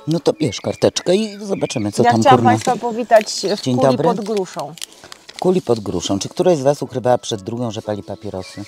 No to bierz karteczkę i zobaczymy, co Ja tam chciałam kurna. Państwa powitać w Dzień kuli dobry. pod gruszą. Kuli pod gruszą. Czy któraś z Was ukrywała przed drugą, że pali papierosy?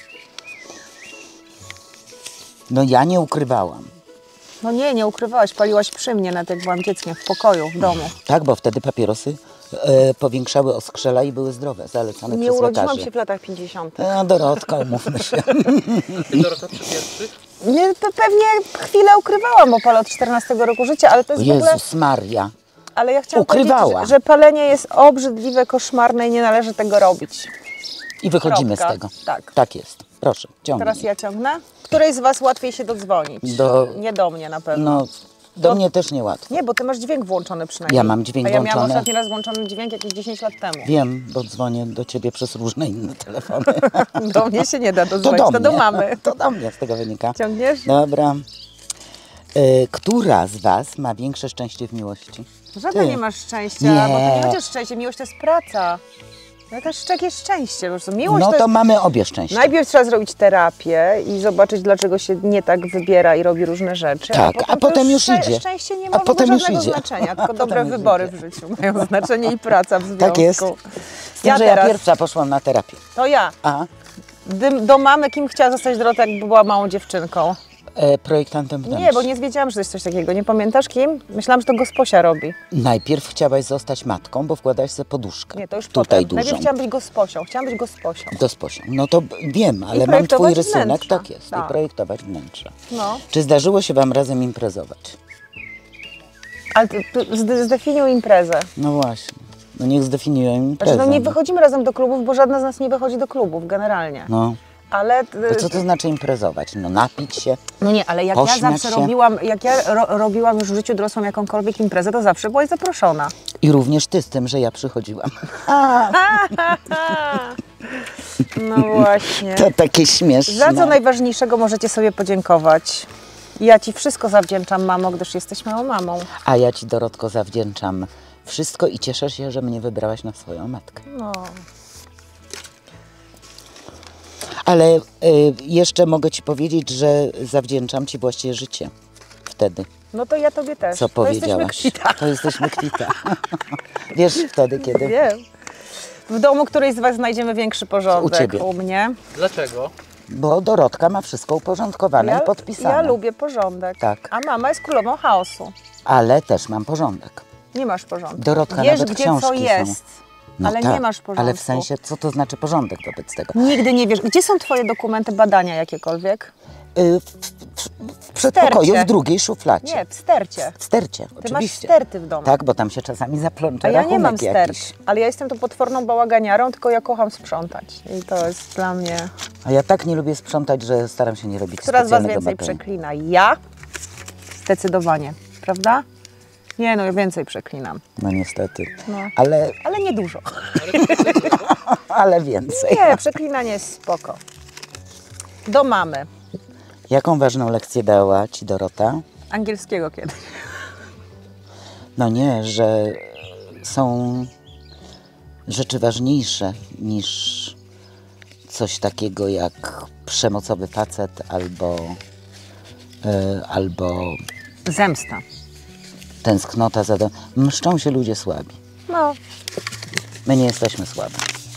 No ja nie ukrywałam. No nie ukrywałaś, paliłaś przy mnie, nawet jak byłam dzieckiem, w pokoju, w domu. Tak, bo wtedy papierosy powiększały oskrzela i były zdrowe, zalecane Nie przez urodziłam lekarzy. się w latach 50. Dorotka, umówmy się. Ty, Dorota, przy pierwszych? Nie, to pewnie chwilę ukrywałam opal od 14 roku życia, ale to jest w ogóle... Jezus Maria. Ale ja chciałam Ukrywała. powiedzieć, że palenie jest obrzydliwe, koszmarne i nie należy tego robić. I wychodzimy Kropka. z tego. Tak. Tak jest. Proszę, ciągnij. Teraz ja ciągnę. Której z Was łatwiej się dodzwonić? Nie do mnie na pewno. No, do mnie też niełatwo. Nie, bo Ty masz dźwięk włączony przynajmniej. Ja mam dźwięk A ja miałam włączony. ostatni raz włączony dźwięk jakieś 10 lat temu. Wiem, bo dzwonię do Ciebie przez różne inne telefony. Do mnie się nie da To dodzwonić, do to do mnie. mamy. To do mnie z tego wynika. Ciągniesz? Dobra. Która z Was ma większe szczęście w miłości? Żadna Ty. nie masz szczęścia, Nie. bo to nie chociaż szczęście, miłość to jest praca. No też jakieś szczęście, po prostu miłość No to to jest... mamy obie szczęścia. Najpierw trzeba zrobić terapię i zobaczyć, dlaczego się nie tak wybiera i robi różne rzeczy. Tak, a potem to już idzie. Szczęście nie A ma w ogóle potem już żadnego idzie. znaczenia, A tylko potem dobre już wybory idzie. w życiu mają znaczenie i praca w związku. Tak jest. Z tym, że ja teraz, pierwsza poszłam na terapię. To ja. A Do mamy kim chciała zostać Dorota, jakby była małą dziewczynką? projektantem wnętrz. Nie, bo nie wiedziałam, że to jest coś takiego. Nie pamiętasz kim? Myślałam, że to gosposia robi. Najpierw chciałaś zostać matką, bo wkładałaś sobie poduszkę. Nie, to już tutaj potem. dużą. Najpierw chciałam być gosposią. Chciałam być gosposią. Gosposią. No to wiem, ale mam projektować Twój rysunek, wnętrza. tak jest, Tak. i projektować wnętrze. No. Czy zdarzyło się Wam razem imprezować? Ale zdefiniuj imprezę. No właśnie. No niech zdefiniują imprezę. Znaczy, no nie wychodzimy razem do klubów, bo żadna z nas nie wychodzi do klubów generalnie. No. Ale... To co to znaczy imprezować? No napić się? No nie, ale jak ja Pośmiać zawsze się? robiłam, jak ja robiłam już w życiu dorosłym jakąkolwiek imprezę, to zawsze byłaś zaproszona. I również Ty z tym, że ja przychodziłam. No właśnie. To takie śmieszne. Za co najważniejszego możecie sobie podziękować? Ja Ci wszystko zawdzięczam, mamo, gdyż jesteś moją mamą. A ja Ci, Dorotko, zawdzięczam wszystko i cieszę się, że mnie wybrałaś na swoją matkę. No. Ale jeszcze mogę Ci powiedzieć, że zawdzięczam Ci właściwie życie. Wtedy. No to ja Tobie też. Co To powiedziałaś? jesteśmy kwita. To jesteśmy kwita. Wiesz wtedy, kiedy? Wiem. W domu którejś z Was znajdziemy większy porządek. U Ciebie. U mnie. Dlaczego? Bo Dorotka ma wszystko uporządkowane i podpisane. Ja lubię porządek. Tak. A mama jest królową chaosu. Ale też mam porządek. Nie masz porządku. Dorotka, Wiesz, nawet gdzie książki co jest, No ale tak, nie masz porządku. ale w sensie, co to znaczy porządek wobec tego? Nigdy nie wiesz. Gdzie są Twoje dokumenty, badania jakiekolwiek? W przedpokoju, stercie. w drugiej szufladzie. Nie, w stercie. W stercie, Ty oczywiście. masz sterty w domu. Tak, bo tam się czasami zaplącze A ja nie mam rachunek stert, jakiś. ale ja jestem tu potworną bałaganiarą, tylko ja kocham sprzątać. I to jest dla mnie... A ja tak nie lubię sprzątać, że staram się nie robić Która z Was specjalnego więcej batongu. przeklina? Ja? Zdecydowanie. Prawda? Nie, no ja więcej przeklinam. No niestety. No. Ale nie dużo. ale więcej. Nie, przeklinanie jest spoko. Do mamy. Jaką ważną lekcję dała Ci Dorota? Angielskiego kiedyś. No nie, że są rzeczy ważniejsze niż coś takiego jak przemocowy facet albo Zemsta. tęsknota za domem. Mszczą się ludzie słabi. No. My nie jesteśmy słabi.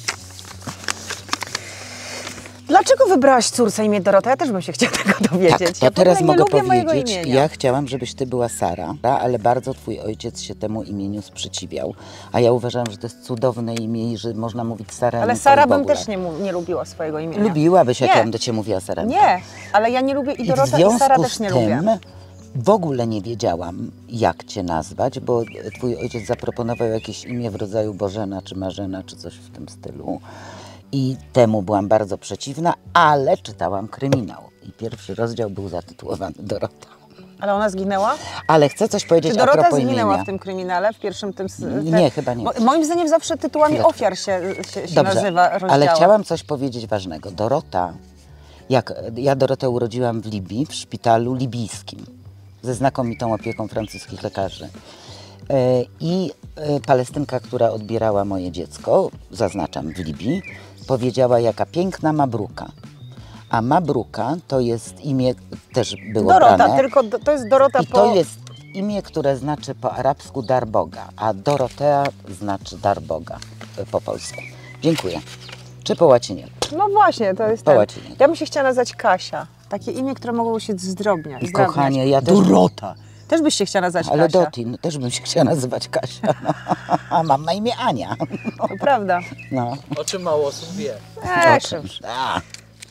Dlaczego wybrałaś córce imię Dorota? Ja też bym się chciała tego dowiedzieć. Tak, to ja teraz w ogóle mogę nie lubię mojego powiedzieć. imienia. Ja chciałam, żebyś Ty była Sara, ale bardzo Twój ojciec się temu imieniu sprzeciwiał. A ja uważam, że to jest cudowne imię i że można mówić Sara. Ale Nicole Sara w bym ogóle. też nie lubiła swojego imienia. Lubiłabyś, jak Nie. ja bym do Ciebie mówiła Sara. Nie, ale ja nie lubię i I w Dorota i związku Sara z też nie tym lubię. w ogóle nie wiedziałam, jak Cię nazwać, bo Twój ojciec zaproponował jakieś imię w rodzaju Bożena czy Marzena, czy coś w tym stylu. I temu byłam bardzo przeciwna, ale czytałam kryminał. I pierwszy rozdział był zatytułowany Dorota. Ale ona zginęła? Ale chcę coś powiedzieć Czy a Dorota propos zginęła imienia. w tym kryminale, w pierwszym tym... Nie, chyba nie. Bo moim zdaniem zawsze tytułami Chwileczkę. ofiar się Dobrze, nazywa rozdział. ale chciałam coś powiedzieć ważnego. Dorota, jak ja Dorotę urodziłam w Libii, w szpitalu libijskim, ze znakomitą opieką francuskich lekarzy. I Palestynka, która odbierała moje dziecko, zaznaczam w Libii, powiedziała, jaka piękna Mabruka. A Mabruka to jest imię, też było Dorota, brane. tylko to jest Dorota I to jest imię, które znaczy po arabsku dar Boga, a Dorotea znaczy dar Boga po polsku. Dziękuję. Czy po łacinie? No właśnie, to jest Po ten. łacinie. Ja bym się chciała nazwać Kasia. Takie imię, które mogło się zdrobniać. I kochanie, ja też... Dorota. Też byś się chciała nazwać Ale Kasia. Doti, no, też bym się chciała nazywać Kasia. No. A mam na imię Ania. To prawda. No. O czym mało osób wie. Czymś. A.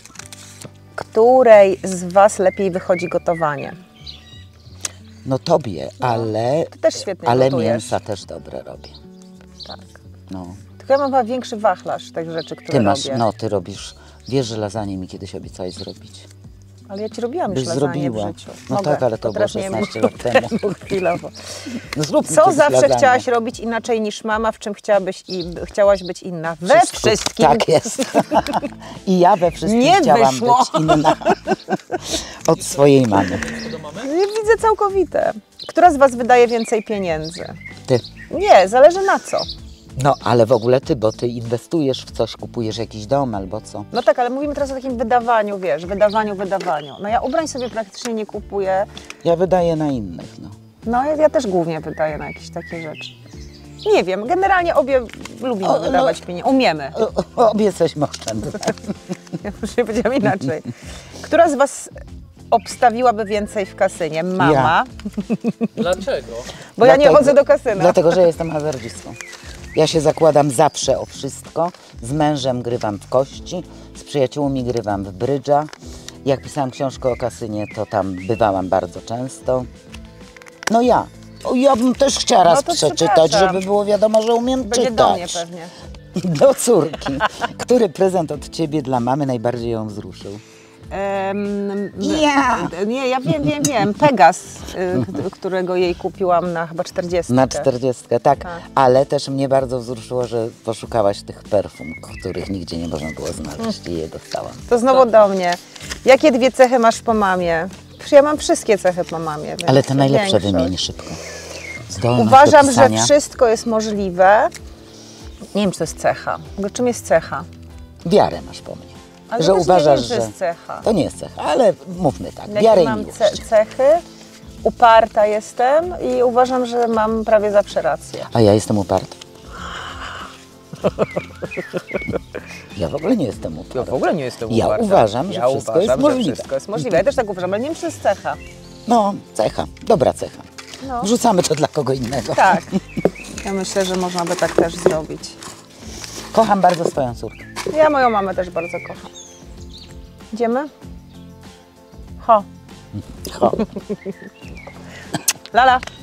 Której z Was lepiej wychodzi gotowanie? No tobie, ale... Ty też świetnie ale gotujesz. mięsa też dobre robię. Tak. No. Tylko ja mam chyba większy wachlarz tych rzeczy, które Ty masz, robię. no ty robisz... Wiesz, że lasagne mi kiedyś obiecałaś zrobić. Ale ja Ci robiłam już Byś lasagne zrobiła. w życiu. No Mogę. tak, ale to było teraz nie 16 wiem, lat temu. chwilowo. No zrób mi Co kiedyś zawsze lasagne. chciałaś robić inaczej niż mama? W czym chciałaś być inna? We wszystkim. Tak jest. I ja we wszystkim Nie chciałam wyszło. być inna od swojej mamy. Co do mamy? Nie widzę całkowite. Która z Was wydaje więcej pieniędzy? Ty. Nie, zależy na co. No, ale w ogóle ty, bo ty inwestujesz w coś, kupujesz jakiś dom albo co. No tak, ale mówimy teraz o takim wydawaniu, wiesz, wydawaniu. No ja ubrań sobie praktycznie nie kupuję. Ja wydaję na innych, no. No ja też głównie wydaję na jakieś takie rzeczy. Nie wiem, generalnie obie lubimy wydawać pieniądze. Umiemy. Obie jesteśmy oszczędne. Ja już nie powiedziałam inaczej. Która z Was obstawiłaby więcej w kasynie? Mama, Ja. Dlaczego? bo ja nie chodzę do kasyna. Dlatego, że jestem hazardzistką. Ja się zakładam zawsze o wszystko. Z mężem grywam w kości, z przyjaciółmi grywam w brydża. Jak pisałam książkę o kasynie, to tam bywałam bardzo często. No ja. Ja bym też chciała raz No to przeczytać, przepraszam. żeby było wiadomo, że umiem Będzie czytać. do mnie pewnie. Do córki. Który prezent od ciebie dla mamy najbardziej ją wzruszył? Ja. Nie, ja wiem. Pegas, którego jej kupiłam na chyba 40. Na 40, tak. Tak. Ale też mnie bardzo wzruszyło, że poszukałaś tych perfum, których nigdzie nie można było znaleźć i je dostałam. To znowu do mnie. Jakie dwie cechy masz po mamie? Przecież ja mam wszystkie cechy po mamie. Więc Ale te najlepsze większość. wymień szybko. Zdolność Uważam, do że pisania. wszystko jest możliwe. Nie wiem, czy to jest cecha. W ogóle czym jest cecha? Wiarę masz po mnie. Ale że też uważasz, nie wiem, czy że... jest cecha. To nie jest cecha, ale mówmy tak. Jakie Wiarę i mam miłość. cechy? Uparta jestem i uważam, że mam prawie zawsze rację. A ja jestem uparty. Ja w ogóle nie jestem uparty. nie jestem Ja uparta. Uważam, że wszystko jest możliwe. Wszystko jest możliwe. Ja też tak uważam, ale nie wiem, czy to jest cecha. No, cecha. Dobra cecha. No. Wrzucamy to dla kogo innego. Tak. Ja myślę, że można by tak też zrobić. Kocham bardzo swoją córkę. Ja moją mamę też bardzo kocham. Idziemy? Ho. Ho. Lala.